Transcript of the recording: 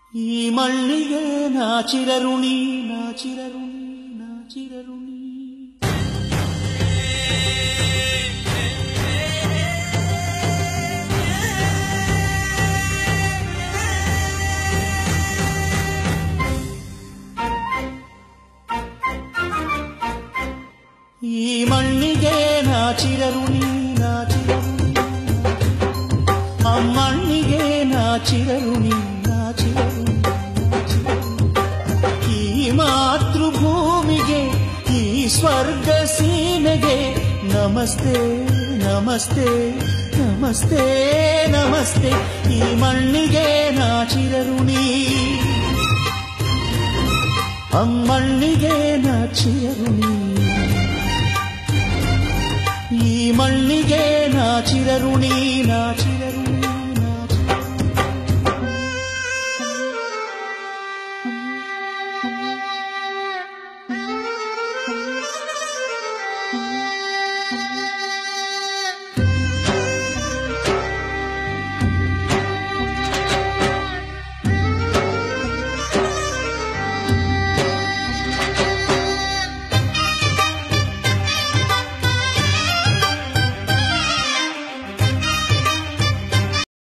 ಈ ಮಣ್ಣಿಗೆ ನಾಚಿರರುಣಿ ನಾಚಿರರುಣಿ ನಾಚಿರರುಣಿ. ಈ ಮಣ್ಣಿಗೆ ನಾಚಿರರುಣಿ ನಾಚಿರರುಣಿ, ಅಮ್ಮಣ್ಣಿಗೆ ನಾಚಿರರುಣಿ ನಾಚಿರರುಣಿ. ಈ ಮಾತೃಭೂಮಿಗೆ, ಈ ಸ್ವರ್ಗ ಸೀಮೆಗೆ ನಮಸ್ತೆ ನಮಸ್ತೆ ನಮಸ್ತೆ ನಮಸ್ತೆ. ಈ ಮಣ್ಣಿಗೆ ನಾಚಿರರುಣಿ, ಅಮ್ಮಣ್ಣಿಗೆ ನಾಚಿರರುಣಿ. ಈ ಮಣ್ಣಿಗೆ ನಾಚಿರರುಣಿ ನಾಚಿರರುಣಿ.